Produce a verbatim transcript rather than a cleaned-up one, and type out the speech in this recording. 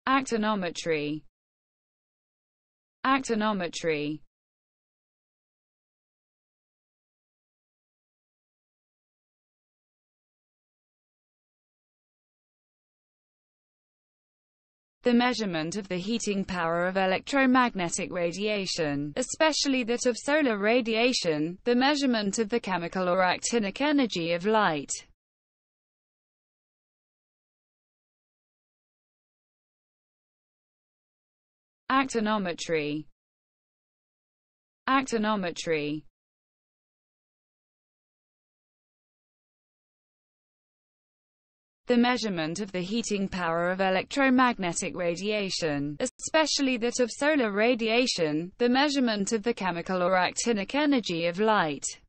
Actinometry. Actinometry. The measurement of the heating power of electromagnetic radiation, especially that of solar radiation, the measurement of the chemical or actinic energy of light. Actinometry. Actinometry. The measurement of the heating power of electromagnetic radiation, especially that of solar radiation, the measurement of the chemical or actinic energy of light.